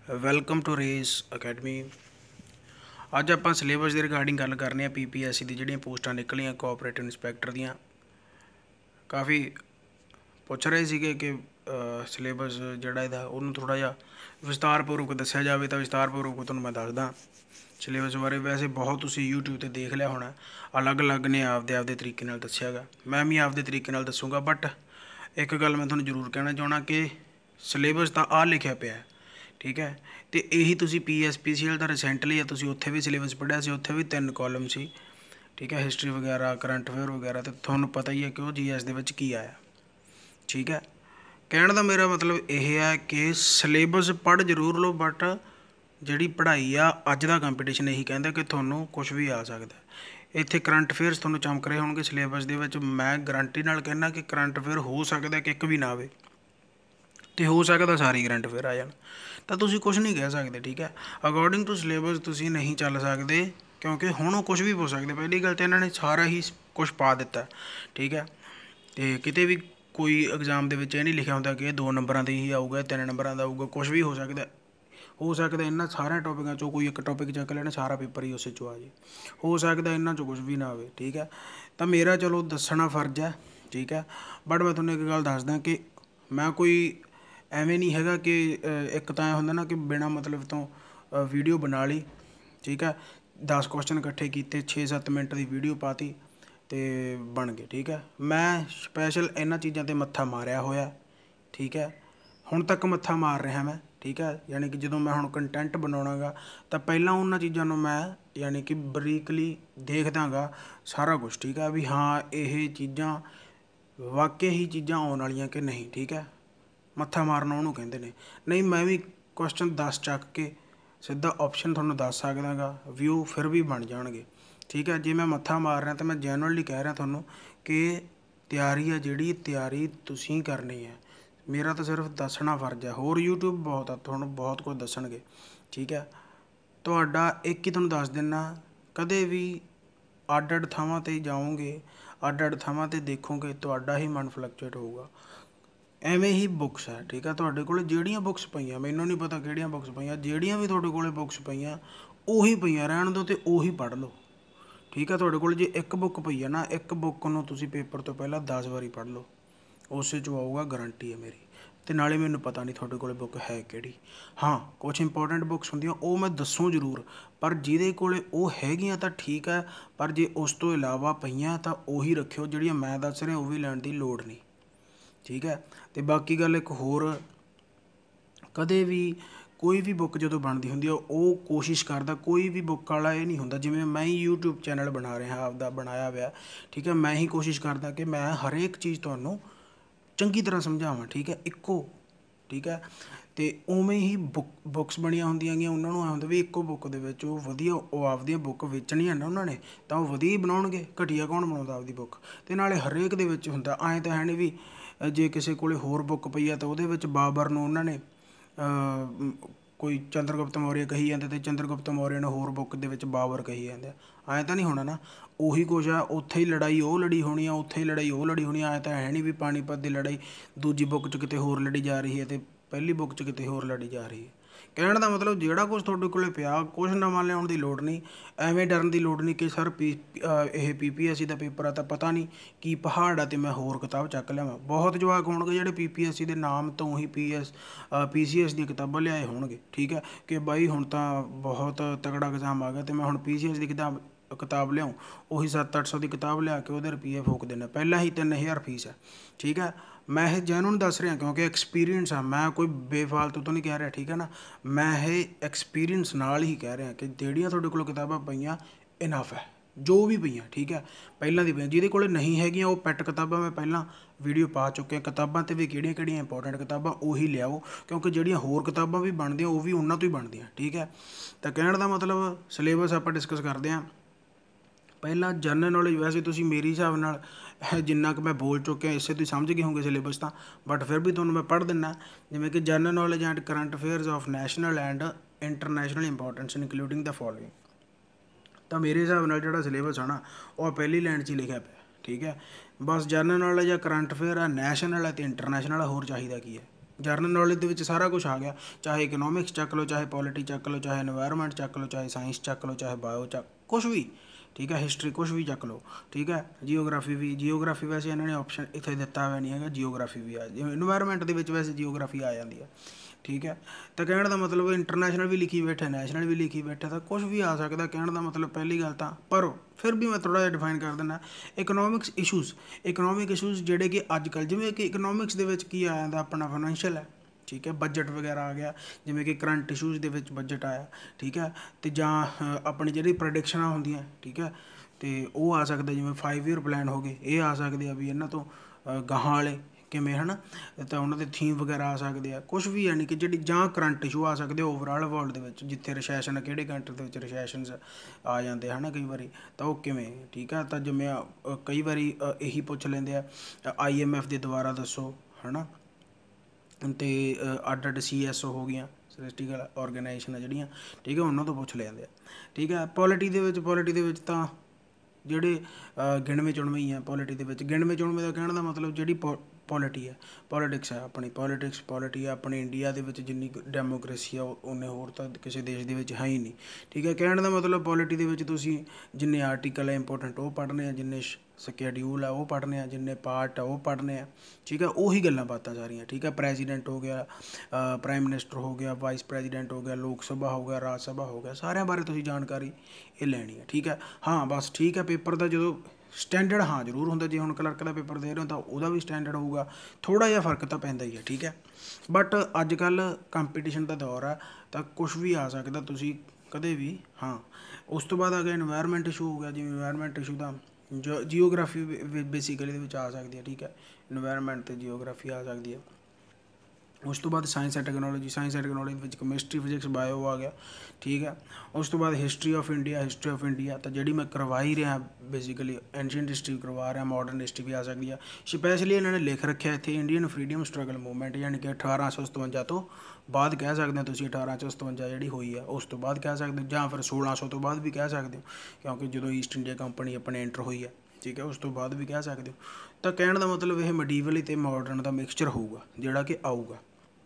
Welcome to race academy. ਅੱਜ ਆਪਾਂ syllabus ਦੇ ਰਿਗਾਰਡਿੰਗ ਗੱਲ ਕਰਨੀ ਆ। PPSC ਦੀ ਜਿਹੜੀਆਂ ਪੋਸਟਾਂ ਨਿਕਲੀਆਂ ਕੋਆਪਰੇਟਿਵ ਇੰਸਪੈਕਟਰ ਦੀਆਂ, ਕਾਫੀ ਪੁੱਛ ਰਹੇ ਸੀਗੇ ਕਿ ਸਿਲੇਬਸ ਜਿਹੜਾ ਇਹਦਾ ਉਹਨੂੰ ਥੋੜ੍ਹਾ ਜਿਹਾ ਵਿਸਤਾਰਪੂਰਵਕ ਦੱਸਿਆ ਜਾਵੇ, ਤਾਂ ਵਿਸਤਾਰਪੂਰਵਕ ਤੁਹਾਨੂੰ ਮੈਂ ਦੱਸਦਾ ਸਿਲੇਬਸ ਬਾਰੇ। ਵੈਸੇ ਬਹੁਤ ਤੁਸੀਂ YouTube 'ਤੇ ਦੇਖ ਲਿਆ ਹੋਣਾ, ਅਲੱਗ-ਅਲੱਗ ਨੇ ਆਪਦੇ ਤਰੀਕੇ ਨਾਲ ਦੱਸਿਆ ਗਾ। ਮੈਂ ਵੀ ਆਪਦੇ ਤਰੀਕੇ ਨਾਲ ਦੱਸੂਗਾ, ਬਟ ਇੱਕ ਗੱਲ ਮੈਂ ਤੁਹਾਨੂੰ ਜ਼ਰੂਰ ਕਹਿਣਾ ਚਾਹੁੰਦਾ ਕਿ ਸਿਲੇਬਸ ਤਾਂ ਆਹ ਲਿਖਿਆ ਪਿਆ, ਠੀਕ ਹੈ। ਅਤੇ ਇਹੀ ਤੁਸੀਂ PSPCL ਦਾ ਰਿਸੈਂਟਲੀ ਆ, ਤੁਸੀਂ ਉੱਥੇ ਵੀ ਸਿਲੇਬਸ ਪੜ੍ਹਿਆ ਸੀ, ਉੱਥੇ ਵੀ 3 ਕਾਲਮ ਸੀ, ਠੀਕ ਹੈ। ਹਿਸਟਰੀ ਵਗੈਰਾ, ਕਰੰਟ ਅਫੇਅਰ ਵਗੈਰਾ, ਅਤੇ ਤੁਹਾਨੂੰ ਪਤਾ ਹੀ ਹੈ ਕਿ ਉਹ GS ਦੇ ਵਿੱਚ ਕੀ ਆਇਆ, ਠੀਕ ਹੈ। ਕਹਿਣ ਦਾ ਮੇਰਾ ਮਤਲਬ ਇਹ ਹੈ ਕਿ ਸਿਲੇਬਸ ਪੜ੍ਹ ਜ਼ਰੂਰ ਲਓ, ਬਟ ਜਿਹੜੀ ਪੜ੍ਹਾਈ ਆ, ਅੱਜ ਦਾ ਕੰਪੀਟੀਸ਼ਨ ਇਹੀ ਕਹਿੰਦਾ ਕਿ ਤੁਹਾਨੂੰ ਕੁਛ ਵੀ ਆ ਸਕਦਾ। ਇੱਥੇ ਕਰੰਟ ਅਫੇਅਰਸ ਤੁਹਾਨੂੰ ਚਮਕ ਰਹੇ ਹੋਣਗੇ ਸਿਲੇਬਸ ਦੇ ਵਿੱਚ। ਮੈਂ ਗਰੰਟੀ ਨਾਲ ਕਹਿੰਦਾ ਕਿ ਕਰੰਟ ਅਫੇਅਰ ਹੋ ਸਕਦਾ ਕਿ ਇੱਕ ਵੀ ਨਾ ਆਵੇ, ਅਤੇ ਹੋ ਸਕਦਾ ਸਾਰੇ ਕਰੰਟ ਅਫੇਅਰ ਆ ਜਾਣ, ਤਾਂ ਤੁਸੀਂ ਕੁਛ ਨਹੀਂ ਕਹਿ ਸਕਦੇ, ਠੀਕ ਹੈ। ਅਕੋਰਡਿੰਗ ਟੂ ਸਿਲੇਬਸ ਤੁਸੀਂ ਨਹੀਂ ਚੱਲ ਸਕਦੇ, ਕਿਉਂਕਿ ਹੁਣ ਉਹ ਕੁਛ ਵੀ ਹੋ ਸਕਦਾ। ਪਹਿਲੀ ਗੱਲ ਤਾਂ ਇਹਨਾਂ ਨੇ ਸਾਰਾ ਹੀ ਕੁਛ ਪਾ ਦਿੱਤਾ, ਠੀਕ ਹੈ। ਅਤੇ ਕਿਤੇ ਵੀ ਕੋਈ ਐਗਜ਼ਾਮ ਦੇ ਵਿੱਚ ਇਹ ਨਹੀਂ ਲਿਖਿਆ ਹੁੰਦਾ ਕਿ ਇਹ 2 ਨੰਬਰਾਂ 'ਤੇ ਹੀ ਆਊਗਾ, 3 ਨੰਬਰਾਂ ਦਾ ਆਊਗਾ। ਕੁਛ ਵੀ ਹੋ ਸਕਦਾ। ਇਹਨਾਂ ਸਾਰਿਆਂ ਟੋਪਿਕਾਂ 'ਚੋਂ ਕੋਈ ਇੱਕ ਟੋਪਿਕ ਚੱਕ ਲੈਣ, ਸਾਰਾ ਪੇਪਰ ਹੀ ਉਸੇ 'ਚੋਂ ਆ ਜਾਏ। ਹੋ ਸਕਦਾ ਇਹਨਾਂ 'ਚੋਂ ਕੁਛ ਵੀ ਨਾ ਆਵੇ, ਠੀਕ ਹੈ। ਤਾਂ ਮੇਰਾ ਚਲੋ ਦੱਸਣਾ ਫਰਜ਼ ਹੈ, ਠੀਕ ਹੈ। ਬਟ ਮੈਂ ਤੁਹਾਨੂੰ ਇੱਕ ਗੱਲ ਦੱਸਦਾ ਕਿ ਮੈਂ ਕੋਈ ਐਵੇਂ ਨਹੀਂ ਹੈਗਾ ਕਿ ਇੱਕ ਤਾਂ ਐਂ ਹੁੰਦਾ ਨਾ ਕਿ ਬਿਨਾਂ ਮਤਲਬ ਤੋਂ ਵੀਡੀਓ ਬਣਾ ਲਈ, ਠੀਕ ਹੈ। 10 ਕੁਐਸਚਨ ਇਕੱਠੇ ਕੀਤੇ, 6-7 ਮਿੰਟ ਦੀ ਵੀਡੀਓ ਪਾਤੀ ਅਤੇ ਬਣ ਗਏ, ਠੀਕ ਹੈ। ਮੈਂ ਸਪੈਸ਼ਲ ਇਹਨਾਂ ਚੀਜ਼ਾਂ 'ਤੇ ਮੱਥਾ ਮਾਰਿਆ ਹੋਇਆ, ਠੀਕ ਹੈ। ਹੁਣ ਤੱਕ ਮੱਥਾ ਮਾਰ ਰਿਹਾ ਮੈਂ, ਠੀਕ ਹੈ। ਯਾਨੀ ਕਿ ਜਦੋਂ ਮੈਂ ਹੁਣ ਕੰਟੈਂਟ ਬਣਾਉਣਾ ਗਾ, ਤਾਂ ਪਹਿਲਾਂ ਉਹਨਾਂ ਚੀਜ਼ਾਂ ਨੂੰ ਮੈਂ ਯਾਨੀ ਕਿ ਬਰੀਕਲੀ ਦੇਖਦਾ ਗਾ ਸਾਰਾ ਕੁਛ, ਠੀਕ ਹੈ। ਵੀ ਹਾਂ ਇਹ ਚੀਜ਼ਾਂ ਵਾਕਈ ਹੀ ਚੀਜ਼ਾਂ ਆਉਣ ਵਾਲੀਆਂ ਕਿ ਨਹੀਂ, ਠੀਕ ਹੈ। ਮੱਥਾ ਮਾਰਨਾ ਉਹਨੂੰ ਕਹਿੰਦੇ ਨੇ। ਨਹੀਂ, ਮੈਂ ਵੀ ਕੁਐਸਚਨ 10 ਚੱਕ ਕੇ ਸਿੱਧਾ ਆਪਸ਼ਨ ਤੁਹਾਨੂੰ ਦੱਸ ਸਕਦਾ ਗਾ, ਵਿਊ ਫਿਰ ਵੀ ਬਣ ਜਾਣਗੇ, ਠੀਕ ਹੈ। ਜੇ ਮੈਂ ਮੱਥਾ ਮਾਰ ਰਿਹਾ ਤਾਂ ਮੈਂ ਜੈਨੂਅਲੀ ਕਹਿ ਰਿਹਾ ਤੁਹਾਨੂੰ ਕਿ ਤਿਆਰੀ ਆ ਜਿਹੜੀ ਤਿਆਰੀ ਤੁਸੀਂ ਕਰਨੀ ਹੈ। ਮੇਰਾ ਤਾਂ ਸਿਰਫ ਦੱਸਣਾ ਫਰਜ਼ ਹੈ। ਹੋਰ YouTube ਬਹੁਤ ਆ, ਤੁਹਾਨੂੰ ਬਹੁਤ ਕੁਝ ਦੱਸਣਗੇ, ਠੀਕ ਹੈ। ਤੁਹਾਡਾ ਇੱਕ ਹੀ ਤੁਹਾਨੂੰ ਦੱਸ ਦਿੰਦਾ, ਕਦੇ ਵੀ ਅੱਡ ਥਾਵਾਂ 'ਤੇ ਜਾਓਗੇ, ਅੱਡ ਥਾਵਾਂ 'ਤੇ ਦੇਖੋਗੇ, ਤੁਹਾਡਾ ਹੀ ਮਨ ਫਲਕਚੁਏਟ ਹੋਊਗਾ। ਐਵੇਂ ਹੀ ਬੁੱਕਸ ਹੈ, ਠੀਕ ਹੈ। ਤੁਹਾਡੇ ਕੋਲ ਜਿਹੜੀਆਂ ਬੁੱਕਸ ਪਈਆਂ, ਮੈਨੂੰ ਨਹੀਂ ਪਤਾ ਕਿਹੜੀਆਂ ਬੁੱਕਸ ਪਈਆਂ, ਜਿਹੜੀਆਂ ਵੀ ਤੁਹਾਡੇ ਕੋਲ ਬੁੱਕਸ ਪਈਆਂ ਉਹੀ ਪਈਆਂ ਰਹਿਣ ਦਿਓ ਅਤੇ ਉਹੀ ਪੜ੍ਹ ਲਓ, ਠੀਕ ਹੈ। ਤੁਹਾਡੇ ਕੋਲ ਜੇ ਇੱਕ ਬੁੱਕ ਪਈ ਹੈ ਨਾ, ਇੱਕ ਬੁੱਕ ਨੂੰ ਤੁਸੀਂ ਪੇਪਰ ਤੋਂ ਪਹਿਲਾਂ 10 ਵਾਰੀ ਪੜ੍ਹ ਲਓ, ਉਸੇ 'ਚੋਂ ਆਊਗਾ, ਗਰੰਟੀ ਹੈ ਮੇਰੀ। ਅਤੇ ਨਾਲੇ ਮੈਨੂੰ ਪਤਾ ਨਹੀਂ ਤੁਹਾਡੇ ਕੋਲ ਬੁੱਕ ਹੈ ਕਿਹੜੀ। ਹਾਂ, ਕੁਛ ਇੰਪੋਰਟੈਂਟ ਬੁੱਕਸ ਹੁੰਦੀਆਂ ਉਹ ਮੈਂ ਦੱਸੂ ਜ਼ਰੂਰ, ਪਰ ਜਿਹਦੇ ਕੋਲ ਉਹ ਹੈਗੀਆਂ ਤਾਂ ਠੀਕ ਹੈ, ਪਰ ਜੇ ਉਸ ਤੋਂ ਇਲਾਵਾ ਪਈਆਂ ਤਾਂ ਉਹੀ ਰੱਖਿਓ। ਜਿਹੜੀਆਂ ਮੈਂ ਦੱਸ ਰਿਹਾ ਉਹ ਵੀ ਲੈਣ ਦੀ ਲੋੜ ਨਹੀਂ, ਠੀਕ ਹੈ। ਅਤੇ ਬਾਕੀ ਗੱਲ ਇੱਕ ਹੋਰ, ਕਦੇ ਵੀ ਕੋਈ ਵੀ ਬੁੱਕ ਜਦੋਂ ਬਣਦੀ ਹੁੰਦੀ ਆ, ਉਹ ਕੋਸ਼ਿਸ਼ ਕਰਦਾ, ਕੋਈ ਵੀ ਬੁੱਕ ਵਾਲਾ ਇਹ ਨਹੀਂ ਹੁੰਦਾ, ਜਿਵੇਂ ਮੈਂ ਹੀ YouTube ਚੈਨਲ ਬਣਾ ਰਿਹਾ ਆਪਦਾ ਬਣਾਇਆ ਹੋਇਆ, ਠੀਕ ਹੈ। ਮੈਂ ਹੀ ਕੋਸ਼ਿਸ਼ ਕਰਦਾ ਕਿ ਮੈਂ ਹਰੇਕ ਚੀਜ਼ ਤੁਹਾਨੂੰ ਚੰਗੀ ਤਰ੍ਹਾਂ ਸਮਝਾਵਾਂ, ਠੀਕ ਹੈ, ਠੀਕ ਹੈ। ਅਤੇ ਉਵੇਂ ਹੀ ਬੁੱਕਸ ਬਣੀਆਂ ਹੁੰਦੀਆਂ ਗੀਆਂ, ਉਹਨਾਂ ਨੂੰ ਐਂ ਹੁੰਦਾ ਵੀ ਇੱਕੋ ਬੁੱਕ ਦੇ ਵਿੱਚ ਉਹ ਵਧੀਆ, ਉਹ ਆਪਦੀਆਂ ਬੁੱਕ ਵੇਚਣੀਆਂ ਨਾ ਉਹਨਾਂ ਨੇ, ਤਾਂ ਉਹ ਵਧੀਆ ਹੀ ਬਣਾਉਣਗੇ। ਘਟੀਆ ਕੌਣ ਬਣਾਉਂਦਾ ਆਪਦੀ ਬੁੱਕ। ਅਤੇ ਨਾਲੇ ਹਰੇਕ ਦੇ ਵਿੱਚ ਹੁੰਦਾ, ਐਂ ਤਾਂ ਹੈ ਨਹੀਂ ਵੀ ਜੇ ਕਿਸੇ ਕੋਲ ਹੋਰ ਬੁੱਕ ਪਈ ਆ ਤਾਂ ਉਹਦੇ ਵਿੱਚ ਬਾਬਰ ਨੂੰ ਉਹਨਾਂ ਨੇ ਕੋਈ ਚੰਦਰਗੁਪਤ ਮੌਰੀਆ ਕਹੀ ਜਾਂਦੇ ਅਤੇ ਚੰਦਰਗੁਪਤ ਮੌਰੀਆ ਨੂੰ ਹੋਰ ਬੁੱਕ ਦੇ ਵਿੱਚ ਬਾਬਰ ਕਹੀ ਜਾਂਦੇ ਆ। ਐਂ ਤਾਂ ਨਹੀਂ ਹੋਣਾ ਨਾ। ਉਹੀ ਕੁਛ ਆ, ਉੱਥੇ ਹੀ ਲੜਾਈ ਉਹ ਲੜੀ ਹੋਣੀ ਆ, ਉੱਥੇ ਹੀ ਲੜਾਈ ਉਹ ਲੜੀ ਹੋਣੀ ਆ। ਐਂ ਤਾਂ ਹੈ ਨਹੀਂ ਵੀ ਪਾਣੀਪਤ ਦੀ ਲੜਾਈ ਦੂਜੀ ਬੁੱਕ 'ਚ ਕਿਤੇ ਹੋਰ ਲੜੀ ਜਾ ਰਹੀ ਹੈ ਅਤੇ ਪਹਿਲੀ ਬੁੱਕ 'ਚ ਕਿਤੇ ਹੋਰ ਲੜੀ ਜਾ ਰਹੀ ਹੈ। ਕਹਿਣ ਦਾ ਮਤਲਬ ਜਿਹੜਾ ਕੁਛ ਤੁਹਾਡੇ ਕੋਲ ਪਿਆ, ਕੁਛ ਨਵਾਂ ਲਿਆਉਣ ਦੀ ਲੋੜ ਨਹੀਂ, ਐਵੇਂ ਡਰਨ ਦੀ ਲੋੜ ਨਹੀਂ ਕਿ ਸਰ ਇਹ PPSC ਦਾ ਪੇਪਰ ਆ ਤਾਂ ਪਤਾ ਨਹੀਂ ਕੀ ਪਹਾੜ ਆ ਅਤੇ ਮੈਂ ਹੋਰ ਕਿਤਾਬ ਚੱਕ ਲਿਆਵਾਂ। ਬਹੁਤ ਜਵਾਕ ਹੋਣਗੇ ਜਿਹੜੇ PPSC ਦੇ ਨਾਮ ਤੋਂ ਹੀ PCS ਦੀਆਂ ਕਿਤਾਬਾਂ ਲਿਆਏ ਹੋਣਗੇ, ਠੀਕ ਹੈ, ਕਿ ਬਾਈ ਹੁਣ ਤਾਂ ਬਹੁਤ ਤਕੜਾ ਐਗਜ਼ਾਮ ਆ ਗਿਆ ਅਤੇ ਮੈਂ ਹੁਣ PCS ਦੀ ਕਿਤਾਬ ਲਿਆਉਂ। ਉਹੀ 700-800 ਦੀ ਕਿਤਾਬ ਲਿਆ ਕੇ ਉਹਦੇ ਰੁਪਈਏ ਫੂਕ ਦੇਣਾ, ਪਹਿਲਾਂ ਹੀ 3000 ਫੀਸ ਹੈ, ਠੀਕ ਹੈ। ਮੈਂ ਇਹ ਜੈਨੂਅਨ ਦੱਸ ਰਿਹਾ ਕਿਉਂਕਿ ਐਕਸਪੀਰੀਅੰਸ ਆ, ਮੈਂ ਕੋਈ ਬੇਫਾਲਤੂ ਤੋਂ ਨਹੀਂ ਕਹਿ ਰਿਹਾ, ਠੀਕ ਹੈ ਨਾ। ਮੈਂ ਇਹ ਐਕਸਪੀਰੀਅੰਸ ਨਾਲ ਹੀ ਕਹਿ ਰਿਹਾ ਕਿ ਜਿਹੜੀਆਂ ਤੁਹਾਡੇ ਕੋਲ ਕਿਤਾਬਾਂ ਪਈਆਂ ਇਨਫ ਹੈ, ਜੋ ਵੀ ਪਈਆਂ, ਠੀਕ ਹੈ। ਪਹਿਲਾਂ ਦੀ ਪਈਆਂ, ਜਿਹਦੇ ਕੋਲ ਨਹੀਂ ਹੈਗੀਆਂ ਉਹ ਪੈਟ ਕਿਤਾਬਾਂ ਮੈਂ ਪਹਿਲਾਂ ਵੀਡੀਓ ਪਾ ਚੁੱਕਿਆ। ਕਿਤਾਬਾਂ 'ਤੇ ਵੀ ਕਿਹੜੀਆਂ ਇੰਪੋਰਟੈਂਟ ਕਿਤਾਬਾਂ ਉਹੀ ਲਿਆਓ, ਕਿਉਂਕਿ ਜਿਹੜੀਆਂ ਹੋਰ ਕਿਤਾਬਾਂ ਵੀ ਬਣਦੀਆਂ ਉਹ ਵੀ ਉਹਨਾਂ ਤੋਂ ਹੀ ਬਣਦੀਆਂ, ਠੀਕ ਹੈ। ਤਾਂ ਕਹਿਣ ਦਾ ਮਤਲਬ ਸਿਲੇਬਸ ਆਪਾਂ ਡਿਸਕਸ ਕਰਦੇ ਹਾਂ। ਪਹਿਲਾਂ ਜਨਰਲ ਨੌਲੇਜ, ਵੈਸੇ ਤੁਸੀਂ ਮੇਰੇ ਹਿਸਾਬ ਨਾਲ ਜਿੰਨਾ ਕੁ ਮੈਂ ਬੋਲ ਚੁੱਕਿਆ ਇਸੇ ਤੁਸੀਂ ਸਮਝ ਗਏ ਹੋਗੇ ਸਿਲੇਬਸ ਤਾਂ, ਬਟ ਫਿਰ ਵੀ ਤੁਹਾਨੂੰ ਮੈਂ ਪੜ੍ਹ ਦਿੰਦਾ। ਜਿਵੇਂ ਕਿ general knowledge and current affairs of national and international importance including the following. ਤਾਂ ਮੇਰੇ ਹਿਸਾਬ ਨਾਲ ਜਿਹੜਾ ਸਿਲੇਬਸ ਆ ਨਾ ਉਹ ਪਹਿਲੀ ਲਾਈਨ 'ਚ ਹੀ ਲਿਖਿਆ ਪਿਆ, ਠੀਕ ਹੈ। ਬਸ ਜਨਰਲ ਨੌਲੇਜ ਜਾਂ ਕਰੰਟ ਅਫੇਅਰ ਆ, ਨੈਸ਼ਨਲ ਹੈ ਅਤੇ ਇੰਟਰਨੈਸ਼ਨਲ ਆ, ਹੋਰ ਚਾਹੀਦਾ ਕੀ ਹੈ। ਜਰਨਲ ਨੌਲੇਜ ਦੇ ਵਿੱਚ ਸਾਰਾ ਕੁਛ ਆ ਗਿਆ, ਚਾਹੇ ਇਕਨੋਮਿਕਸ ਚੱਕ ਲਓ, ਚਾਹੇ ਪੋਲਿਟੀ ਚੱਕ ਲਓ, ਚਾਹੇ ਇਨਵਾਇਰਨਮੈਂਟ ਚੱਕ ਲਓ, ਚਾਹੇ ਸਾਇੰਸ ਚੱਕ ਲਓ, ਚਾਹੇ ਬਾਇਓ ਕੁਛ ਵੀ, ਠੀਕ ਹੈ, ਹਿਸਟਰੀ ਕੁਛ ਵੀ ਚੱਕ ਲਓ, ਠੀਕ ਹੈ। ਜੀਓਗ੍ਰਾਫੀ ਵੀ, ਜੀਓਗ੍ਰਾਫੀ ਵੈਸੇ ਇਹਨਾਂ ਨੇ ਆਪਸ਼ਨ ਇੱਥੇ ਦਿੱਤਾ ਹੋਇਆ ਨਹੀਂ ਹੈਗਾ, ਜੀਓਗ੍ਰਾਫੀ ਵੀ ਆ, ਜਿਵੇਂ ਇਨਵਾਇਰਨਮੈਂਟ ਦੇ ਵਿੱਚ ਵੈਸੇ ਜੀਓਗ੍ਰਾਫੀ ਆ ਜਾਂਦੀ ਹੈ, ਠੀਕ ਹੈ। ਤਾਂ ਕਹਿਣ ਦਾ ਮਤਲਬ ਇੰਟਰਨੈਸ਼ਨਲ ਵੀ ਲਿਖੀ ਬੈਠੇ, ਨੈਸ਼ਨਲ ਵੀ ਲਿਖੀ ਬੈਠੇ, ਤਾਂ ਕੁਛ ਵੀ ਆ ਸਕਦਾ। ਕਹਿਣ ਦਾ ਮਤਲਬ ਪਹਿਲੀ ਗੱਲ ਤਾਂ, ਪਰ ਫਿਰ ਵੀ ਮੈਂ ਥੋੜ੍ਹਾ ਜਿਹਾ ਡਿਫਾਈਨ ਕਰ ਦਿੰਦਾ, ਇਕਨੋਮਿਕਸ ਇਸ਼ੂਜ਼, ਇਕਨੋਮਿਕ ਇਸ਼ੂਜ਼ ਜਿਹੜੇ ਕਿ ਅੱਜ ਕੱਲ੍ਹ, ਜਿਵੇਂ ਕਿ ਇਕਨੋਮਿਕਸ ਦੇ ਵਿੱਚ ਕੀ ਆ ਜਾਂਦਾ ਆਪਣਾ ਫਾਈਨੈਂਸ਼ੀਅਲ ਹੈ, ਠੀਕ ਹੈ, ਬਜਟ ਵਗੈਰਾ ਆ ਗਿਆ, ਜਿਵੇਂ ਕਿ ਕਰੰਟ ਇਸ਼ੂਜ਼ ਦੇ ਵਿੱਚ ਬਜਟ ਆਇਆ, ਠੀਕ ਹੈ, ਅਤੇ ਜਾਂ ਆਪਣੀ ਜਿਹੜੀ ਪ੍ਰੈਡਿਕਸ਼ਨਾਂ ਹੁੰਦੀਆਂ, ਠੀਕ ਹੈ, ਅਤੇ ਉਹ ਆ ਸਕਦਾ, ਜਿਵੇਂ 5 ਈਅਰ ਪਲਾਨ ਹੋ ਗਏ, ਇਹ ਆ ਸਕਦੇ ਆ ਵੀ ਇਹਨਾਂ ਤੋਂ ਗਾਹਾਂ ਵਾਲੇ ਕਿਵੇਂ, ਹੈ ਨਾ, ਤਾਂ ਉਹਨਾਂ ਦੇ ਥੀਮ ਵਗੈਰਾ ਆ ਸਕਦੇ ਆ, ਕੁਛ ਵੀ, ਯਾਨੀ ਕਿ ਜਿਹੜੀ ਜਾਂ ਕਰੰਟ ਇਸ਼ੂ ਆ ਸਕਦੇ ਓਵਰਆਲ ਵਰਲਡ ਦੇ ਵਿੱਚ, ਜਿੱਥੇ ਰਿਸੈਸ਼ਨ, ਕਿਹੜੇ ਕੰਟਰੀ ਦੇ ਵਿੱਚ ਰਿਸੈਸ਼ਨਸ ਆ ਜਾਂਦੇ ਹੈ ਨਾ ਕਈ ਵਾਰੀ, ਤਾਂ ਉਹ ਕਿਵੇਂ, ਠੀਕ ਆ। ਤਾਂ ਜਿਵੇਂ ਕਈ ਵਾਰੀ ਇਹੀ ਪੁੱਛ ਲੈਂਦੇ ਆ IMF ਦੇ ਦੁਆਰਾ ਦੱਸੋ, ਹੈ ਨਾ, ਅਤੇ ਅੱਡ ਅੱਡ CSO ਹੋ ਗਈਆਂ, ਸਟੈਟਿਸਟੀਕਲ ਔਰਗੇਨਾਈਜੇਸ਼ਨ ਜਿਹੜੀਆਂ, ਠੀਕ ਹੈ, ਉਹਨਾਂ ਤੋਂ ਪੁੱਛ ਲੈਂਦੇ ਆ, ਠੀਕ ਹੈ। ਪੋਲਿਟੀ ਦੇ ਵਿੱਚ ਤਾਂ ਜਿਹੜੇ ਗਿਣਵੇਂ ਚੁਣਵੇਂ ਹੀ ਆ ਪੋਲਿਟੀ ਦੇ ਵਿੱਚ। ਗਿਣਵੇਂ ਚੁਣਵੇਂ ਦਾ ਕਹਿਣ ਦਾ ਮਤਲਬ ਜਿਹੜੀ ਪੋਲਿਟੀ ਹੈ, ਪੋਲੀਟਿਕਸ ਹੈ ਆਪਣੀ, ਪੋਲਿਟੀ ਹੈ ਆਪਣੀ ਇੰਡੀਆ ਦੇ ਵਿੱਚ, ਜਿੰਨੀ ਡੈਮੋਕ੍ਰੇਸੀ ਆ ਉਹਨੇ ਹੋਰ ਤਾਂ ਕਿਸੇ ਦੇਸ਼ ਦੇ ਵਿੱਚ ਹੈ ਹੀ ਨਹੀਂ, ਠੀਕ ਹੈ। ਕਹਿਣ ਦਾ ਮਤਲਬ ਪੋਲਿਟੀ ਦੇ ਵਿੱਚ ਤੁਸੀਂ ਜਿੰਨੇ ਆਰਟੀਕਲ ਹੈ ਇੰਪੋਰਟੈਂਟ ਉਹ ਪੜ੍ਹਨੇ ਆ, ਜਿੰਨੇ ਸ਼ਡਿਊਲ ਆ ਉਹ ਪੜ੍ਹਨੇ ਆ, ਜਿੰਨੇ ਪਾਰਟ ਆ ਉਹ ਪੜ੍ਹਨੇ ਆ, ਠੀਕ ਹੈ। ਉਹੀ ਗੱਲਾਂ ਬਾਤਾਂ ਸਾਰੀਆਂ, ਠੀਕ ਹੈ। ਪ੍ਰੈਜ਼ੀਡੈਂਟ ਹੋ ਗਿਆ, ਪ੍ਰਾਈਮ ਮਿਨਿਸਟਰ ਹੋ ਗਿਆ, ਵਾਈਸ ਪ੍ਰੈਜ਼ੀਡੈਂਟ ਹੋ ਗਿਆ, ਲੋਕ ਸਭਾ ਹੋ ਗਿਆ, ਰਾਜ ਸਭਾ ਹੋ ਗਿਆ, ਸਾਰਿਆਂ ਬਾਰੇ ਤੁਸੀਂ ਜਾਣਕਾਰੀ ਇਹ ਲੈਣੀ ਹੈ, ਠੀਕ ਹੈ। ਹਾਂ ਬਸ ਠੀਕ ਹੈ, ਪੇਪਰ ਦਾ ਜਦੋਂ ਸਟੈਂਡਰਡ ਹਾਂ ਜ਼ਰੂਰ ਹੁੰਦਾ, ਜੇ ਹੁਣ ਕਲਰਕ ਦਾ ਪੇਪਰ ਦੇ ਰਹੇ ਹੋ ਤਾਂ ਉਹਦਾ ਵੀ ਸਟੈਂਡਰਡ ਹੋਊਗਾ, ਥੋੜ੍ਹਾ ਜਿਹਾ ਫਰਕ ਤਾਂ ਪੈਂਦਾ ਹੀ ਹੈ, ਠੀਕ ਹੈ। ਬਟ ਅੱਜ ਕੱਲ੍ਹ ਕੰਪੀਟੀਸ਼ਨ ਦਾ ਦੌਰ ਆ, ਤਾਂ ਕੁਛ ਵੀ ਆ ਸਕਦਾ, ਤੁਸੀਂ ਕਦੇ ਵੀ, ਹਾਂ। ਉਸ ਤੋਂ ਬਾਅਦ ਆ ਗਿਆ ਇਨਵਾਇਰਨਮੈਂਟ ਇਸ਼ੂ ਹੋ ਗਿਆ, ਜਿਵੇਂ ਇਨਵਾਇਰਨਮੈਂਟ ਇਸ਼ੂ ਦਾ ਜੀਓਗ੍ਰਾਫੀ ਬੇਸਿਕਲੀ ਦੇ ਵਿੱਚ ਆ ਸਕਦੀ ਹੈ, ਠੀਕ ਹੈ। ਇਨਵਾਇਰਨਮੈਂਟ ਅਤੇ ਜੀਓਗ੍ਰਾਫੀ ਆ ਸਕਦੀ ਹੈ। ਉਸ ਤੋਂ ਬਾਅਦ ਸਾਇੰਸ ਐਂਡ ਟੈਕਨੋਲੋਜੀ ਵਿੱਚ ਕੈਮਿਸਟਰੀ, ਫਿਜ਼ਿਕਸ, ਬਾਇਓ ਆ ਗਿਆ, ਠੀਕ ਹੈ। ਉਸ ਤੋਂ ਬਾਅਦ ਹਿਸਟਰੀ ਆਫ ਇੰਡੀਆ, ਤਾਂ ਜਿਹੜੀ ਮੈਂ ਕਰਵਾ ਹੀ ਰਿਹਾ ਬੇਸਿਕਲੀ, ਐਂਸ਼ੀਅੰਟ ਹਿਸਟਰੀ ਕਰਵਾ ਰਿਹਾ, ਮਾਡਰਨ ਹਿਸਟਰੀ ਵੀ ਆ ਸਕਦੀ ਆ। ਸਪੈਸ਼ਲੀ ਇਹਨਾਂ ਨੇ ਲਿਖ ਰੱਖਿਆ ਇੱਥੇ ਇੰਡੀਅਨ ਫਰੀडम ਸਟਰਗਲ ਮੂਵਮੈਂਟ, ਯਾਨੀ ਕਿ 1857 ਤੋਂ ਬਾਅਦ ਕਹਿ ਸਕਦੇ ਹੋ ਤੁਸੀਂ, 1857 ਜਿਹੜੀ ਹੋਈ ਆ ਉਸ ਤੋਂ ਬਾਅਦ ਕਹਿ ਸਕਦੇ ਹੋ, ਜਾਂ ਫਿਰ 1600 ਤੋਂ ਬਾਅਦ ਵੀ ਕਹਿ ਸਕਦੇ ਹੋ, ਕਿਉਂਕਿ ਜਦੋਂ ਈਸਟ ਇੰਡੀਆ ਕੰਪਨੀ ਆਪਣੇ ਐਂਟਰ ਹੋਈ ਹੈ, ਠੀਕ ਹੈ, ਉਸ ਤੋਂ ਬਾਅਦ ਵੀ ਕਹਿ ਸਕਦੇ ਹੋ। ਤਾਂ ਕਹਿਣ ਦਾ ਮਤਲਬ ਇਹ ਮੀਡੀਵਲ ਅਤੇ ਮਾਡਰਨ ਦਾ ਮਿਕਸਚਰ ਹੋਊਗਾ ਜਿਹੜਾ ਕਿ ਆਊਗਾ।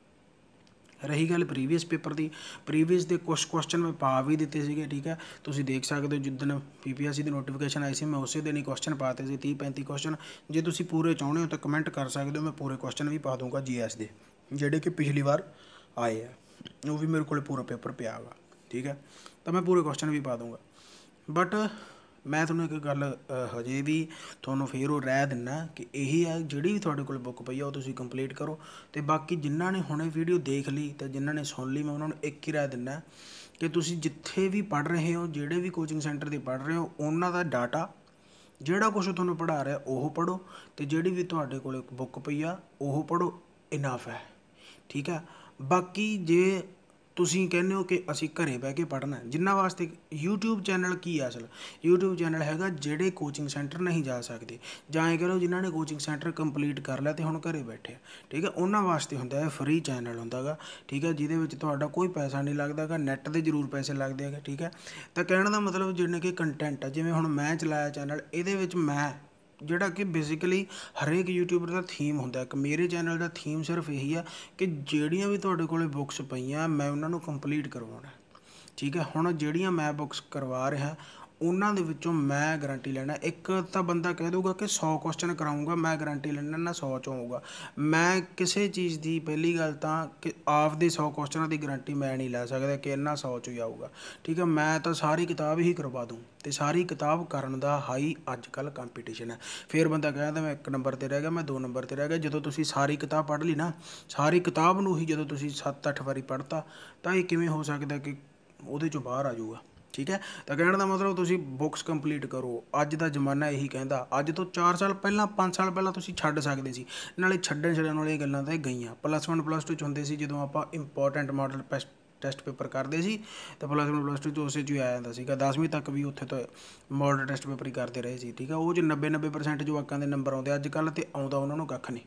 ਰਹੀ ਗੱਲ ਪ੍ਰੀਵੀਅਸ ਪੇਪਰ ਦੀ, ਪ੍ਰੀਵੀਅਸ ਦੇ ਕੁਛ ਕੁਐਸਚਨ ਮੈਂ ਪਾ ਵੀ ਦਿੱਤੇ ਸੀਗੇ, ਠੀਕ ਹੈ। ਤੁਸੀਂ ਦੇਖ ਸਕਦੇ ਹੋ ਜਿੱਦਣ PPSC ਦੀ ਨੋਟੀਫਿਕੇਸ਼ਨ ਆਈ ਸੀ, ਮੈਂ ਉਸੇ ਦਿਨ ਹੀ ਕੁਐਸਚਨ ਪਾਤੇ ਸੀ, 30-35 ਕੁਐਸਚਨ। ਜੇ ਤੁਸੀਂ ਪੂਰੇ ਚਾਹੁੰਦੇ ਹੋ ਤਾਂ ਕਮੈਂਟ ਕਰ ਸਕਦੇ ਹੋ, ਮੈਂ ਪੂਰੇ ਕੁਐਸਚਨ ਵੀ ਪਾ ਦੂੰਗਾ GS ਦੇ, ਜਿਹੜੇ ਕਿ ਪਿਛਲੀ ਵਾਰ ਆਏ ਆ, ਉਹ ਵੀ ਮੇਰੇ ਕੋਲ ਪੂਰਾ ਪੇਪਰ ਪਿਆ ਗਾ, ਠੀਕ ਹੈ। ਤਾਂ ਮੈਂ ਪੂਰੇ ਕੁਐਸਚਨ ਵੀ ਪਾ ਦੂੰਗਾ। ਬਟ ਮੈਂ ਤੁਹਾਨੂੰ ਇੱਕ ਗੱਲ ਹਜੇ ਵੀ ਤੁਹਾਨੂੰ ਫਿਰ ਉਹ ਰਾਏ ਦਿੰਦਾ ਕਿ ਇਹੀ ਹੈ, ਜਿਹੜੀ ਵੀ ਤੁਹਾਡੇ ਕੋਲ ਬੁੱਕ ਪਈ ਆ ਉਹ ਤੁਸੀਂ ਕੰਪਲੀਟ ਕਰੋ। ਅਤੇ ਬਾਕੀ ਜਿਨ੍ਹਾਂ ਨੇ ਹੁਣੇ ਵੀਡੀਓ ਦੇਖ ਲਈ ਅਤੇ ਜਿਨ੍ਹਾਂ ਨੇ ਸੁਣ ਲਈ, ਮੈਂ ਉਹਨਾਂ ਨੂੰ ਇੱਕ ਹੀ ਰਾਏ ਦਿੰਦਾ ਕਿ ਤੁਸੀਂ ਜਿੱਥੇ ਵੀ ਪੜ੍ਹ ਰਹੇ ਹੋ, ਜਿਹੜੇ ਵੀ ਕੋਚਿੰਗ ਸੈਂਟਰ 'ਤੇ ਪੜ੍ਹ ਰਹੇ ਹੋ, ਉਹਨਾਂ ਦਾ ਡਾਟਾ ਜਿਹੜਾ ਕੁਛ ਤੁਹਾਨੂੰ ਪੜ੍ਹਾ ਰਿਹਾ ਉਹ ਪੜ੍ਹੋ, ਅਤੇ ਜਿਹੜੀ ਵੀ ਤੁਹਾਡੇ ਕੋਲ ਬੁੱਕ ਪਈ ਆ ਉਹ ਪੜ੍ਹੋ, ਇਨਫ ਹੈ, ਠੀਕ ਹੈ। ਬਾਕੀ ਜੇ ਤੁਸੀਂ ਕਹਿੰਦੇ ਹੋ ਕਿ ਅਸੀਂ ਘਰੇ ਬਹਿ ਕੇ ਪੜ੍ਹਨਾ, ਜਿਨ੍ਹਾਂ ਵਾਸਤੇ YouTube ਚੈਨਲ ਕੀ ਆ, ਅਸਲ YouTube ਚੈਨਲ ਹੈਗਾ ਜਿਹੜੇ ਕੋਚਿੰਗ ਸੈਂਟਰ ਨਹੀਂ ਜਾ ਸਕਦੇ, ਜਾਂ ਇਹ ਕਹਿ ਲਓ ਜਿਨ੍ਹਾਂ ਨੇ ਕੋਚਿੰਗ ਸੈਂਟਰ ਕੰਪਲੀਟ ਕਰ ਲਿਆ ਅਤੇ ਹੁਣ ਘਰੇ ਬੈਠੇ ਆ, ਠੀਕ ਹੈ, ਉਹਨਾਂ ਵਾਸਤੇ ਹੁੰਦਾ ਹੈ ਫਰੀ ਚੈਨਲ ਹੁੰਦਾ ਗਾ, ਠੀਕ ਹੈ, ਜਿਹਦੇ ਵਿੱਚ ਤੁਹਾਡਾ ਕੋਈ ਪੈਸਾ ਨਹੀਂ ਲੱਗਦਾ ਗਾ, ਨੈੱਟ ਦੇ ਜ਼ਰੂਰ ਪੈਸੇ ਲੱਗਦੇ ਹੈਗੇ, ਠੀਕ ਹੈ। ਤਾਂ ਕਹਿਣ ਦਾ ਮਤਲਬ ਜਿਵੇਂ ਕਿ ਕੰਟੈਂਟ ਆ, ਜਿਵੇਂ ਹੁਣ ਮੈਂ ਚਲਾਇਆ ਚੈਨਲ, ਇਹਦੇ ਵਿੱਚ ਮੈਂ ਜਿਹੜਾ ਕਿ ਬੇਸਿਕਲੀ ਹਰੇਕ ਯੂਟਿਊਬਰ ਦਾ ਥੀਮ ਹੁੰਦਾ, ਇੱਕ ਮੇਰੇ ਚੈਨਲ ਦਾ ਥੀਮ ਸਿਰਫ ਇਹੀ ਆ ਕਿ ਜਿਹੜੀਆਂ ਵੀ ਤੁਹਾਡੇ ਕੋਲ ਬੁੱਕਸ ਪਈਆਂ ਮੈਂ ਉਹਨਾਂ ਨੂੰ ਕੰਪਲੀਟ ਕਰਵਾਉਣਾ, ਠੀਕ ਹੈ। ਹੁਣ ਜਿਹੜੀਆਂ ਮੈਂ ਬੁੱਕਸ ਕਰਵਾ ਰਿਹਾ ਉਹਨਾਂ ਦੇ ਵਿੱਚੋਂ ਮੈਂ ਗਰੰਟੀ ਲੈਣਾ, ਇੱਕ ਤਾਂ ਬੰਦਾ ਕਹਿ ਦਊਗਾ ਕਿ 100 ਕੁਐਸਚਨ ਕਰਾਊਂਗਾ, ਮੈਂ ਗਰੰਟੀ ਲੈਣਾ ਨਾ 100 'ਚੋਂ ਆਊਗਾ। ਮੈਂ ਕਿਸੇ ਚੀਜ਼ ਦੀ ਪਹਿਲੀ ਗੱਲ ਤਾਂ ਕਿ ਆਪਦੇ 100 ਕੁਐਸਚਨਾਂ ਦੀ ਗਰੰਟੀ ਮੈਂ ਨਹੀਂ ਲੈ ਸਕਦਾ ਕਿ ਇਹਨਾਂ 100 'ਚੋਂ ਹੀ ਆਊਗਾ, ਠੀਕ ਹੈ। ਮੈਂ ਤਾਂ ਸਾਰੀ ਕਿਤਾਬ ਹੀ ਕਰਵਾ ਦੂੰ, ਅਤੇ ਸਾਰੀ ਕਿਤਾਬ ਕਰਨ ਦਾ ਹਾਈ ਅੱਜ ਕੱਲ੍ਹ ਕੰਪੀਟੀਸ਼ਨ ਹੈ। ਫਿਰ ਬੰਦਾ ਕਹਿੰਦਾ ਮੈਂ 1 ਨੰਬਰ 'ਤੇ ਰਹਿ ਗਿਆ, ਮੈਂ 2 ਨੰਬਰ 'ਤੇ ਰਹਿ ਗਿਆ। ਜਦੋਂ ਤੁਸੀਂ ਸਾਰੀ ਕਿਤਾਬ ਪੜ੍ਹ ਲਈ ਨਾ, ਸਾਰੀ ਕਿਤਾਬ ਨੂੰ ਹੀ ਜਦੋਂ ਤੁਸੀਂ 7-8 ਵਾਰੀ ਪੜ੍ਹਤਾ, ਤਾਂ ਇਹ ਕਿਵੇਂ ਹੋ ਸਕਦਾ ਕਿ ਉਹਦੇ 'ਚੋਂ ਬਾਹਰ ਆ ਜਾਊਗਾ, ਠੀਕ ਹੈ। ਤਾਂ ਕਹਿਣ ਦਾ ਮਤਲਬ ਤੁਸੀਂ ਬੁੱਕਸ ਕੰਪਲੀਟ ਕਰੋ। ਅੱਜ ਦਾ ਜ਼ਮਾਨਾ ਇਹੀ ਕਹਿੰਦਾ, ਅੱਜ ਤੋਂ 4 ਸਾਲ ਪਹਿਲਾਂ 5 ਸਾਲ ਪਹਿਲਾਂ ਤੁਸੀਂ ਛੱਡ ਸਕਦੇ ਸੀ, ਨਾਲੇ ਛੱਡਣ ਵਾਲੀਆਂ ਗੱਲਾਂ ਤਾਂ ਇਹ ਗਈਆਂ। +1 +2 'ਚ ਹੁੰਦੇ ਸੀ, ਜਦੋਂ ਆਪਾਂ ਇੰਪੋਰਟੈਂਟ ਮਾਡਲ ਟੈਸਟ ਪੇਪਰ ਕਰਦੇ ਸੀ, ਤਾਂ +1 +2 'ਚ ਉਸੇ 'ਚ ਹੀ ਆ ਜਾਂਦਾ ਸੀਗਾ। 10ਵੀਂ ਤੱਕ ਵੀ ਉੱਥੇ ਤੋਂ ਮਾਡਲ ਟੈਸਟ ਪੇਪਰ ਹੀ ਕਰਦੇ ਰਹੇ ਸੀ, ਠੀਕ ਹੈ। ਉਹ 'ਚ 90% ਜਵਾਕਾਂ ਦੇ ਨੰਬਰ ਆਉਂਦੇ, ਅੱਜ ਕੱਲ੍ਹ ਤਾਂ ਆਉਂਦਾ ਉਹਨਾਂ ਨੂੰ ਕੱਖ ਨਹੀਂ,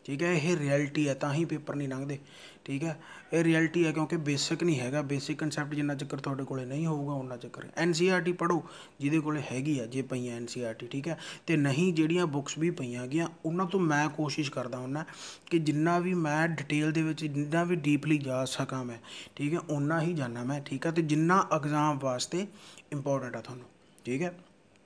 ठीक है। ये रियलिटी है, तां ही पेपर नहीं लंघते, ठीक है। ये रियलिटी है क्योंकि बेसिक नहीं हैगा, बेसिक कंसैप्ट जिन्ना चक्कर तुहाडे कोले नहीं होऊगा उन्ना चक्कर NCERT पढ़ो जिहदे कोले हैगी आ, जे पईयां NCERT, ठीक है। तो नहीं जिहड़ियां बुक्स भी पईयां हैगियां उन्हां तो मैं कोशिश करदा हुन्ना कि जिन्ना भी मैं डिटेल दे विच जिन्ना भी डीपली जा सकां मैं, ठीक है, उन्ना ही जाना मैं, ठीक है। तो जिन्ना एग्जाम वास्ते इंपॉर्टेंट आ तुहानूं, ठीक है।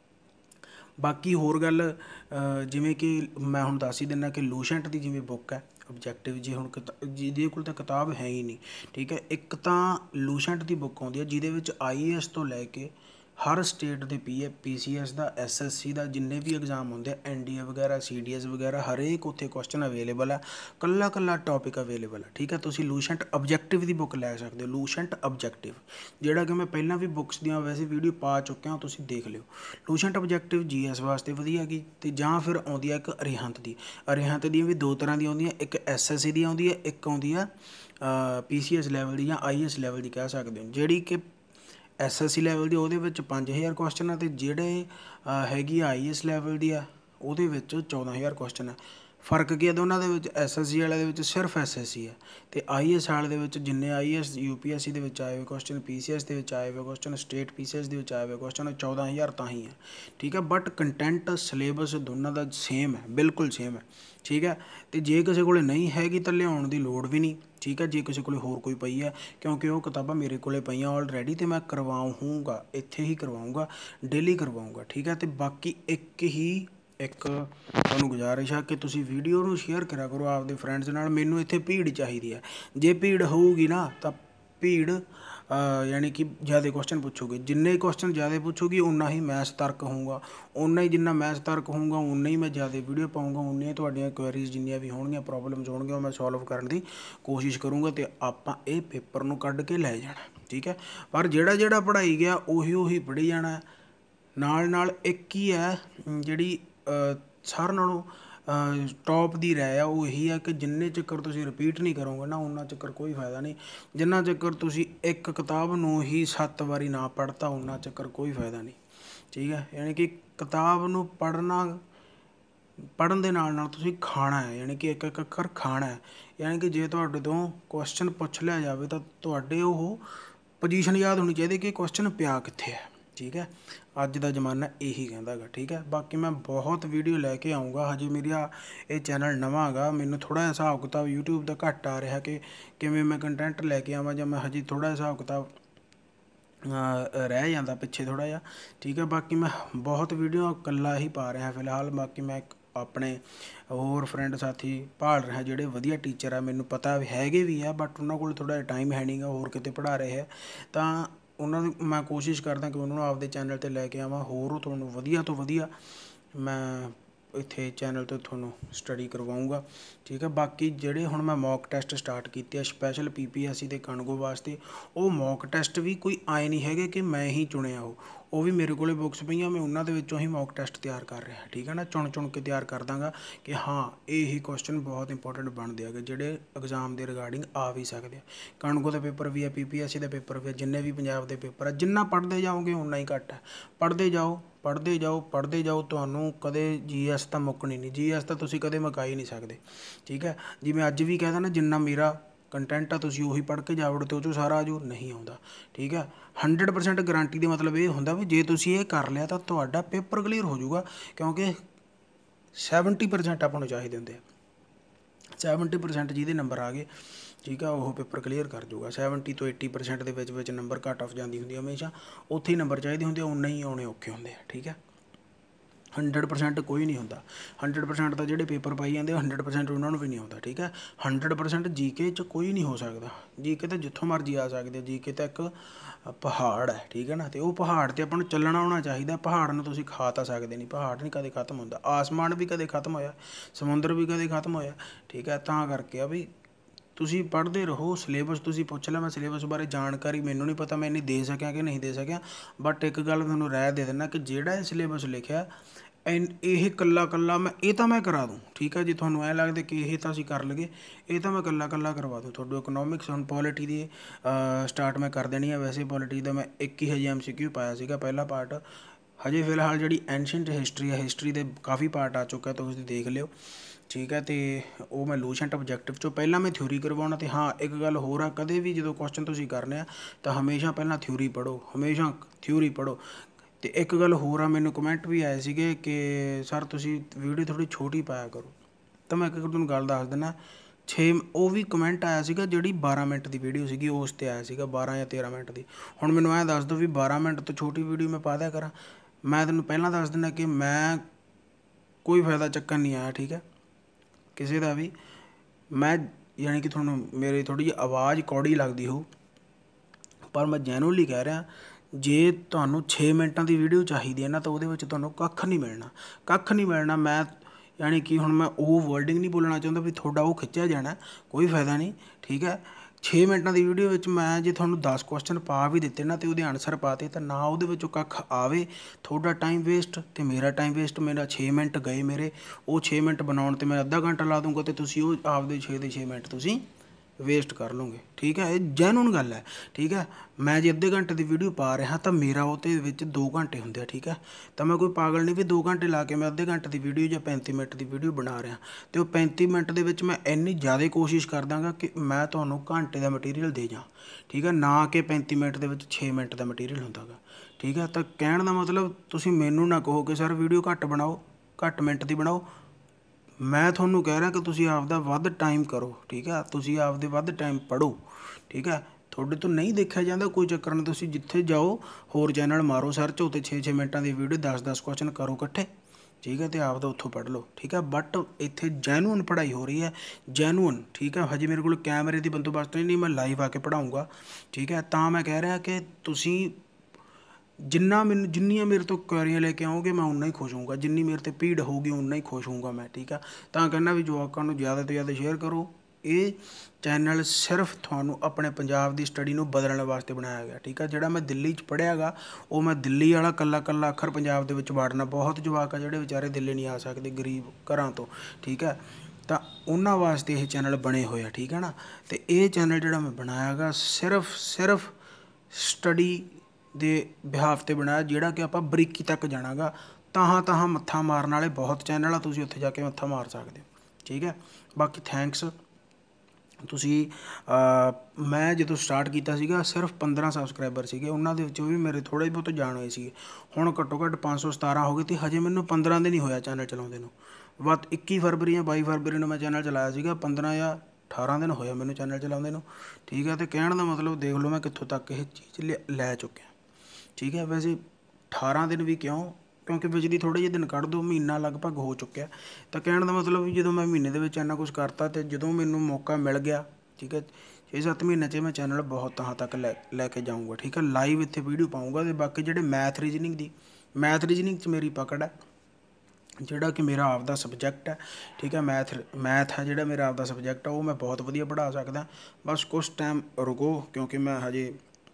बाकी होर गल जिवें कि मैं हुण दस ही दिना कि लूसेंट की जिवें बुक है ऑब्जैक्टिव, जे हुण जिहदे कोल तां किताब है ही नहीं, ठीक है। एक तां लूसेंट की बुक आउंदी है जिहदे विच IAS तो लैके हर स्टेट के PCS का SSC का जिन्ने भी एग्जाम होंगे NDA वगैरह CDS वगैरह हरेक उत्थे क्वेश्चन अवेलेबल है, कल्ला कल्ला टॉपिक अवेलेबल है, ठीक है। तुसी लूसेंट ऑब्जैक्टिव की बुक लै सकते हो, लूसेंट ऑब्जैक्टिव जिहड़ा कि मैं पहलां भी बुक्स दियां वैसे वीडियो पा चुकिया हो, तुसी देख लिओ। लूसेंट ऑब्जैक्टिव GS वास्ते वधिया हैगी, ते जां फिर आउंदी है एक अरिहंत दी। अरिहंत दी भी दो तरह दी आउंदी है, एक SSC दी आउंदी है, एक आउंदी है PCS लैवल दी या IAS लैवल दी कह सकते हो, जिहड़ी कि SSC लैवल की वो 5000 क्वेश्चन है, तो जोड़े हैगी IAS लैवल की है वो 14,000 क्वेश्चन है। फर्क की है दोनों के, SSC वाले सिर्फ SSC है, तो IAS वाले जिन्ने IAS UPSC के आए हुए क्वेश्चन, PCS के आए हुए क्वेश्चन, स्टेट PCS के आए हुए क्वेश्चन 14,000 तां ही है, ठीक है। बट कंटेंट सिलेबस दोनों का सेम है, बिल्कुल सेम है, ठीक है। तो जे किसी को नहीं हैगी तो लियाउण की लोड़ भी नहीं, ठीक है। जे किसी को होर कोई पई है, क्योंकि वो किताबां मेरे को पईयां ऑलरैडी, तो मैं करवाऊँगा, इत्थे ही करवाऊँगा, डेली करवाऊँगा, ठीक है। तो बाकी एक तुहानूं गुजारिश है कि तुसीं वीडियो नूं शेयर करा करो आपदे फ्रेंड्स नाल। मैनूं इत्थे भीड़ चाहिदी है, जे भीड़ होऊगी ना तां भीड़ यानी कि ज़्यादा क्वेश्चन पूछूगी, जिन्ने क्वेश्चन ज़्यादा पूछूगी उन्ना ही मैं सतर्क होऊंगा, उन्ना ही जिन्ना मैं सतर्क होऊंगा उन्ना ही मैं ज़्यादा वीडियो पाऊँगा, उन्नियां तुहाडीआं क्वेरीज जिन्नियां भी होणगीआं प्रॉब्लम्स होणगीआं मैं सॉल्व करन दी कोशिश करूँगा, तो आपां इह पेपर नूं कढ के लै जाणा, ठीक है। पर जिहड़ा जिहड़ा पढ़ाई गया उही पढ़ी जाना, नाल एक ही है जिहड़ी सारे नालों टॉप की राय है वो यही है कि जिन्ने चक्कर तुसी रिपीट नहीं करोगे ना उन्ना चक्कर कोई फायदा नहीं, जिन्ना चक्कर तुसी एक किताब नूं ही 7 बारी ना पढ़ता उन्ना चक्कर कोई फायदा नहीं, ठीक है। यानी कि किताब नूं पढ़न दे नाल तुसी खाना है, यानी कि एक अखर खाना है, यानी कि जे तुहाडे तों क्वेश्चन पुछ लिया जाए तो तुहाडे ओह पोजीशन याद होनी चाहिए कि क्वेश्चन पिया कित्थे है, ठीक है। अज का जमाना यही कहता है, ठीक है। बाकी मैं बहुत वीडियो लैके आऊँगा, हजे मेरा ये चैनल नवा गा, मैनूं थोड़ा जिहा हिसाब किताब यूट्यूब का घट आ रहा कि किवें मैं कंटेंट लैके आवां, जां मैं हजे थोड़ा हिसाब किताब रह जाता पिछे थोड़ा जिहा, ठीक है। बाकी मैं बहुत वीडियो कल्ला ही पा रहा फिलहाल, बाकी मैं अपने होर फ्रेंड साथी भाल रहा जिहड़े वधिया टीचर है, मैनूं पता हैगे भी है बट उन्होंने कोल थोड़ा टाइम है नहीं गा, होर किते पढ़ा रहे है, तां उन्होंने मैं कोशिश करदा कि उन्होंने आपदे चैनल ते लैके आवां, होर तुहानूं वधिया तो वधिया मैं इत्थे चैनल तो तुहानूं स्टडी करवाऊँगा, ठीक है। बाकी जिहड़े हुण मैं मॉक टैसट स्टार्ट कीते स्पैशल PPSC ते कणगो वास्ते, वो मॉक टैसट भी कोई आए नहीं हैगे कि मैं ही चुनिया वो भी मेरे कोले बुक्स पईयां, मैं उन्हां दे विचों ही मॉक टैसट तैयार कर रहा, ठीक है ना। चुन के तैयार कर दांगा कि हाँ यही क्वेश्चन बहुत इंपॉर्टेंट बनते हैं जिहड़े एग्जाम के रिगार्डिंग आ भी सकते हैं। कणगो का पेपर भी है, PPSC का पेपर भी है, जिन्ने भी पंजाब के पेपर है, जिन्ना पढ़ते जाओगे उन्ना ही घट है, पढ़ते जाओ तुहानूं कदे GS तो मुकनी नहीं, GS तो तुसीं कदे मुका ही नहीं सकते, ठीक है। जिवें अज भी कहदा ना जिन्ना मेरा कंटेंट आ तुसीं उही पढ़ के जाओगे तो सारा जो नहीं आउंदा, ठीक है। 100% गारंटी का मतलब ये हुंदा भी जे तुसीं ये कर लिया तो तुहाडा पेपर क्लीयर हो जाऊगा, क्योंकि 70% आपां नूं चाहिदे हुंदे, 70% जिहदे नंबर आ गए, ठीक है, वो पेपर क्लीयर कर जूगा। 70 तो 80% के विच नंबर घट ऑफ जाती हुंदी हमेशा, उत्थे ही नंबर चाहिए होंगे, उन्ने ही आने औखे होंगे, ठीक है। 100% कोई नहीं होंदा, 100% तो जोड़े पेपर पाई जाते 100% उन्होंने भी नहीं आता, ठीक है। 100% GK च कोई नहीं हो सकता, GK तो जितों मर्जी आ सकते, GK तो एक पहाड़ है, ठीक है ना। तो वो पहाड़ तो अपन चलना होना चाहिए, पहाड़ में तुम खा तो सकते नहीं, पहाड़ नहीं कदे खत्म होंदा, आसमान भी कदे खत्म होया, समुंदर भी कदे खत्म होया, ठीक है। तां करके आ भी तुसी पढ़ते रहो, सिलेबस तुसी पुछ लिया, मैं सिलेबस बारे जानकारी मैनूं नहीं पता मैं इन्नी दे सकिया कि नहीं दे सकिया, बट एक गल तुहानूं राय दे देना कि जिहड़ा सिलेबस लिखिया ਇਹ ਕੱਲਾ मैं ये तो मैं करा दूँ, ठीक है। जे तुहानूं ऐ लगदा कि ਇਹ ਤਾਂ ਅਸੀਂ ਕਰ ਲਈਏ, ਇਹ ਤਾਂ मैं ਕੱਲਾ करवा दूँ तुहाडू। इकनॉमिक्स हुण पॉलिटी ਦੀ स्टार्ट मैं कर देनी है, वैसे पॉलिटी का मैं एक ही हजे MCQ पाया सीगा पहला पार्ट, हजे फिलहाल जी एंशेंट हिस्टरी है, हिस्टरी के काफ़ी पार्ट आ चुका है तो उसकी देख लियो, ठीक है। तो वो मैं लूसेंट ऑब्जैक्टिव चो पहला मैं थ्योरी करवाना। तो हाँ एक गल होर आ, कदे भी जो क्वेश्चन तुसीं करने तो हमेशा पहला थ्योरी पढ़ो, हमेशा थ्योरी पढ़ो। तो एक गल होर आ, मैनू कमेंट भी आए सीगे कि सर तुसीं वीडियो थोड़ी छोटी पाया करो। तो मैं एक तुहानूं गल दस दिना, 6 वो भी कमेंट आया सीगा जिहड़ी 12 मिनट की वीडियो सीगी, उस ते आया सीगा 12 या 13 मिनट की। हुण मैनूं ऐ दस दो भी 12 मिनट तो छोटी वीडियो मैं पा दिया करा। मैं तैनूं पहलां दस दिना कि मैं कोई फायदा चक्कन नहीं आया, ठीक है, किसी का भी। मैं यानी कि थोड़ा मेरी थोड़ी जी आवाज़ कौड़ी लगती हो, पर मैं जैनुअनली कह रहा, जे तुहानूं 6 मिनटां की वीडियो चाहिए है ना, तो वो तुहानूं कख नहीं मिलना, कख नहीं मिलना। मैं यानी कि हुण मैं वो वर्डिंग नहीं बोलना चाहता भी थोड़ा वो खिंचिया जाना, कोई फायदा नहीं, ठीक है। 6 मिनटां की वीडियो में मैं जे तुहानूं 10 क्वेश्चन पा भी दिते ना, तो वो आंसर पाते, तो ना वो कख आवे, थोड़ा टाइम वेस्ट तो मेरा टाइम वेस्ट। मेरा 6 मिनट गए मेरे, वो 6 मिनट बनाने ते मैं अद्धा घंटा ला दूँगा, तो तुसीं वो आपदे 6 ਦੇ 6 मिनट तुसीं वेस्ट कर लोगे, ठीक है। ये जैनुअन गल है, ठीक है। मैं जे अद्धे घंटे की वीडियो पा रहा तो मेरा वो 2 घंटे होंगे, ठीक है। तो मैं कोई पागल नहीं भी 2 घंटे ला के मैं अद्धे घंटे की वीडियो या 35 मिनट की वीडियो बना रहा। तो 35 मिनट के मैं इन्नी ज़्यादा कोशिश कर दाँगा कि मैं तुहानूं घंटे का मटीरियल दे जाँ, ठीक है, ना कि 35 मिनट के 6 मिनट का मटीरियल होंदा गा, ठीक है। तो कहण का मतलब तुसीं मैनूं ना कहो कि सर वीडियो घट बनाओ, घट मिनट की बनाओ। मैं थोनू कह रहा कि तुसीं आपदा वध टाइम करो, ठीक है, तुसीं आपदे वध टाइम पढ़ो, ठीक है। थोड़े तो नहीं देखा जाता, कोई चक्कर नहीं, तुसीं जिथे जाओ होर चैनल मारो सर्च, उत्ते 6-6 मिनटां की वीडियो 10-10 क्वेश्चन करो इकट्ठे, ठीक है, तो आपदा उत्थों पढ़ लो, ठीक है। बट इत्थे जैनुअन पढ़ाई हो रही है, जैनुअन, ठीक है। हजे मेरे को कैमरे की बंदोबस्त नहीं, मैं लाइव आके पढ़ाऊँगा, ठीक है। तो मैं कह रहा कि तुसीं जिन्ना मैनूं जिन्नियां मेरे तो क्वेरियां लेके आओगे मैं उन्ना ही खुश होऊंगा, जिन्नी मेरे ते भीड़ होगी उन्ना ही खुश होऊंगा मैं, ठीक है। तो कहना भी जवाकां नूं ज़्यादा तो ज़्यादा शेयर करो। ये चैनल सिर्फ थानू अपने पंजाब की स्टडी नूं बदलने वास्ते बनाया गया, ठीक है। जिहड़ा मैं दिल्ली च पढ़िया गा, वो मैं दिल्ली वाला कल्ला कल्ला अखर पंजाब दे विच वाड़ना, बहुत जवाक आ जिहड़े बेचारे दिल्ली नहीं आ सकते गरीब घरां तो, ठीक है। तो उन्हां वास्ते ये चैनल बने हुए आ, ठीक है ना। तो ये चैनल जिहड़ा मैं बनाया गा सिर्फ स्टडी ਦੇ ਬਿਹਾਫ 'ਤੇ ਬਣਾਇਆ, ਜਿਹੜਾ ਕਿ ਆਪਾਂ ਬਰੀਕੀ ਤੱਕ ਜਾਣਾ ਗਾ। ਤਾਹਾਂ ਮੱਥਾ ਮਾਰਨ ਵਾਲੇ ਬਹੁਤ ਚੈਨਲ ਆ, ਤੁਸੀਂ ਉੱਥੇ ਜਾ ਕੇ ਮੱਥਾ ਮਾਰ ਸਕਦੇ ਹੋ, ਠੀਕ ਹੈ। ਬਾਕੀ ਥੈਂਕਸ। ਤੁਸੀਂ ਮੈਂ ਜਦੋਂ ਸਟਾਰਟ ਕੀਤਾ ਸੀਗਾ ਸਿਰਫ 15 ਸਬਸਕ੍ਰਾਈਬਰ ਸੀਗੇ, ਉਹਨਾਂ ਦੇ ਵਿੱਚੋਂ ਵੀ ਮੇਰੇ ਥੋੜ੍ਹੇ ਬਹੁਤ ਜਾਣ ਹੋਏ ਸੀਗੇ। ਹੁਣ ਘੱਟੋ ਘੱਟ 517 ਹੋ ਗਏ, ਅਤੇ ਹਜੇ ਮੈਨੂੰ 15 ਦਿਨ ਹੀ ਹੋਇਆ ਚੈਨਲ ਚਲਾਉਂਦੇ ਨੂੰ। ਬਸ 21 ਫਰਵਰੀ ਜਾਂ 22 ਫਰਵਰੀ ਨੂੰ ਮੈਂ ਚੈਨਲ ਚਲਾਇਆ ਸੀਗਾ, 15 ਜਾਂ 18 ਦਿਨ ਹੋਇਆ ਮੈਨੂੰ ਚੈਨਲ ਚਲਾਉਂਦੇ ਨੂੰ, ਠੀਕ ਹੈ। ਅਤੇ ਕਹਿਣ ਦਾ ਮਤਲਬ ਦੇਖ ਲਓ ਮੈਂ ਕਿੱਥੋਂ ਤੱਕ ਇਹ ਚੀਜ਼ ਲੈ ਚੁੱਕਿਆ, ठीक है। वैसे 18 दिन भी क्यों, क्योंकि बिजली थोड़े जे दिन कढ़ दो, महीना लगभग हो चुक्या। तो कहने का मतलब भी जो मैं महीने के इन्ना कुछ करता, तो जो मैनू मौका मिल गया, ठीक है, 6-7 महीने च मैं चैनल बहुत तहाँ तक लैके जाऊँगा, ठीक है। लाइव इत्थे वीडियो पाऊँगा। तो बाकी जो मैथ रीजनिंग च मेरी पकड़ है, ਜਿਹੜਾ कि मेरा आपदा सबजैक्ट है, ठीक है। मैथ है ਜਿਹੜਾ मेरा आपदा सबजैक्ट है, वो मैं बहुत वधिया पढ़ा सकदा। बस कुछ टाइम रुको, क्योंकि मैं हजे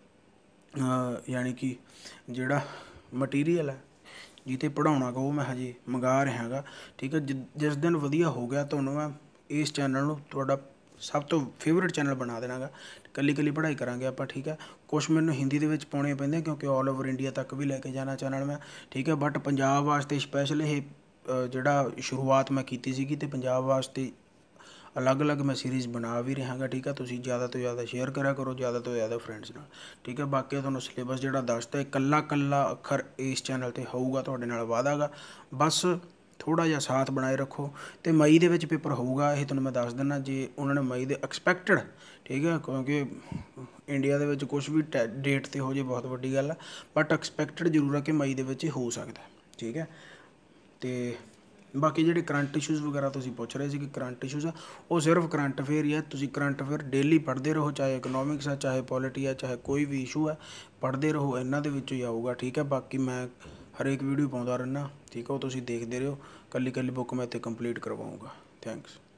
यानी कि ਜਿਹੜਾ मटीरियल है जिते पढ़ाउणा गा वो मैं हजे मंगा रहा गा, ठीक है। जिस दिन वधिया हो गया तुहानूं मैं इस चैनल नूं तुहाडा सब तो फेवरेट चैनल बना देना गा। कल्ली पढ़ाई करांगे आपां, ठीक है। कुछ मैनूं हिंदी दे विच पाउणे पैंदे, क्योंकि ऑल ओवर इंडिया तक भी लैके जाना चैनल मैं, ठीक है। बट पंजाब वास्ते स्पैशल ये जिहड़ा शुरुआत मैं कीती सीगी, ते पंजाब वास्ते अलग अलग मैं सीरीज़ बना भी रहा गा, ठीक है। तुसीं ज़्यादा तो ज़्यादा शेयर करा करो, ज़्यादा तो ज़्यादा फ्रेंड्स नाल, ठीक है। बाकी तुहानूं सिलेबस जिहड़ा दसदा कल्ला अखर इस चैनल ते होऊगा, तुहाडे नाल वादा गा। बस थोड़ा जिहा साथ बनाए रखो। तो मई दे विच पेपर होऊगा, ये तुहानूं मैं दस दिना। जे उन्होंने मई दे एक्सपैक्टड, ठीक है, क्योंकि इंडिया दे विच कुछ भी डेट ते हो जाए बहुत वड्डी गल है, बट एक्सपैक्टड जरूर है कि मई दे विच हो सकदा, ठीक है। तो बाकी ਜਿਹੜੇ करंट इशूज़ वगैरह ਤੁਸੀਂ ਪੁੱਛ ਰਹੇ ਸੀ ਕਿ करंट इशूज़ ਆ, ਉਹ ਸਿਰਫ करंट अफेयर ਹੀ ਹੈ। ਤੁਸੀਂ करंट अफेयर डेली पढ़ते रहो, चाहे इकनॉमिक्स है, चाहे पॉलिटी है, चाहे कोई भी इशू है, पढ़ते रहो, ਇਹਨਾਂ ਦੇ ਵਿੱਚੋਂ ਹੀ ਆਊਗਾ, ठीक है। बाकी मैं हरेक वीडियो पाਉਂਦਾ ਰਹਿਣਾ, ठीक है, ਉਹ ਤੁਸੀਂ देखते रहो। कल्ली बुक मैं इत्थे कंप्लीट करवाऊँगा। थैंक्स।